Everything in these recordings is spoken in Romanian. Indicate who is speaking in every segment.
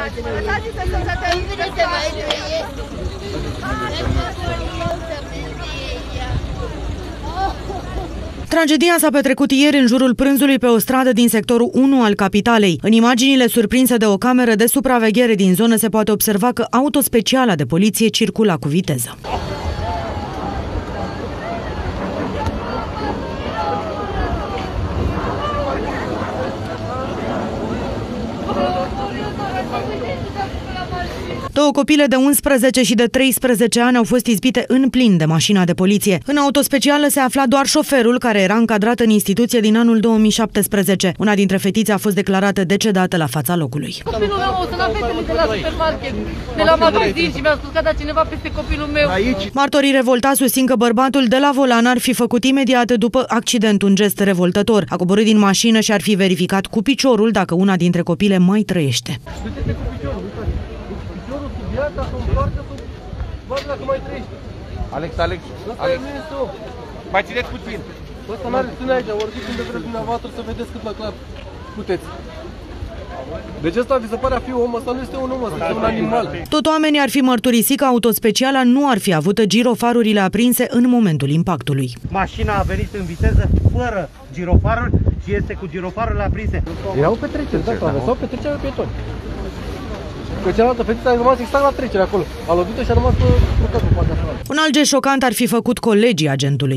Speaker 1: Tragedia s-a petrecut ieri în jurul prânzului pe o stradă din sectorul 1 al capitalei. În imaginile surprinse de o cameră de supraveghere din zonă se poate observa că auto specială de poliție circula cu viteză. Două copile de 11 și de 13 ani au fost izbite în plin de mașina de poliție. În auto specială se afla doar șoferul, care era încadrat în instituție din anul 2017. Una dintre fetițe a fost declarată decedată la fața locului.
Speaker 2: Copilul meu o sunat fetele de la supermarket, de la magazin și mi-a spus că a dat cineva peste copilul meu.
Speaker 1: Martorii revoltați susțin că bărbatul de la volan ar fi făcut imediat după accident un gest revoltător. A coborât din mașină și ar fi verificat cu piciorul dacă una dintre copile mai trăiește.
Speaker 3: Alex, mai țineți puțin.
Speaker 4: Ăsta n-are ține aici, orbiți unde vreți dumneavoastră să vedeți cât mai clar puteți. Deci ăsta vi se pare a fi om, ăsta nu este un om, ăsta este un animal.
Speaker 1: Tot oamenii ar fi mărturisit că autospeciala nu ar fi avut girofarurile aprinse în momentul impactului.
Speaker 5: Mașina a venit în viteză fără girofarul și este cu girofarurile aprinse.
Speaker 4: Erau petreceri, da, traversau petrecerea pietoni. Că cealaltă fetiță a rămas exact la trecere acolo. A lovit-o și a rămas blocat pe partea cealaltă.
Speaker 1: Un alt gest șocant ar fi făcut colegii agentului.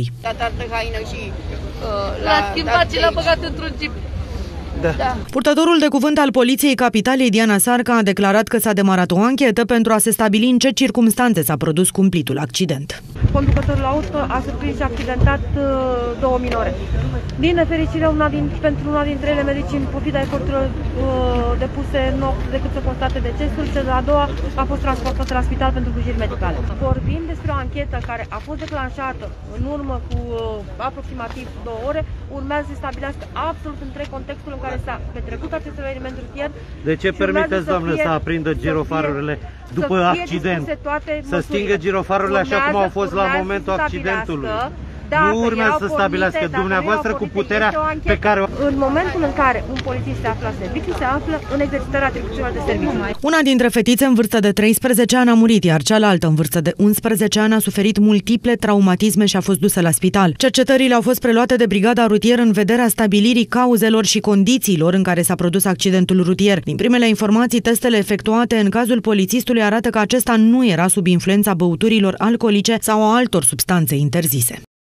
Speaker 2: L-a schimbat și l-a băgat într-un jeep.
Speaker 1: Da. Purtătorul de cuvânt al Poliției Capitalei, Diana Sarca, a declarat că s-a demarat o anchetă pentru a se stabili în ce circumstanțe s-a produs cumplitul accident.
Speaker 6: Conducătorul auto a surprins și accidentat două minore. Din nefericire, pentru una dintre ele, medicii, în pofida eforturilor depuse, nu au decât să constate decesul, cel a doua a fost transportată la spital pentru îngrijiri medicale. Vorbim despre o anchetă care a fost declanșată în urmă cu aproximativ 2 ore, urmează să stabilească absolut întreg contextul în care s-a petrecut acest eveniment rutier.
Speaker 5: De ce permiteți, doamne, să aprindă girofarurile după accident? Să stingă girofarurile așa cum au fost la momentul accidentului. Nu urmează să stabilească dumneavoastră cu puterea pe care o...
Speaker 6: În momentul în care un polițist se află la serviciu, se află în exercitarea atribuțiilor de serviciu.
Speaker 1: Una dintre fetițe în vârstă de 13 ani a murit, iar cealaltă în vârstă de 11 ani a suferit multiple traumatisme și a fost dusă la spital. Cercetările au fost preluate de brigada rutieră în vederea stabilirii cauzelor și condițiilor în care s-a produs accidentul rutier. Din primele informații, testele efectuate în cazul polițistului arată că acesta nu era sub influența băuturilor alcoolice sau a altor substanțe interzise.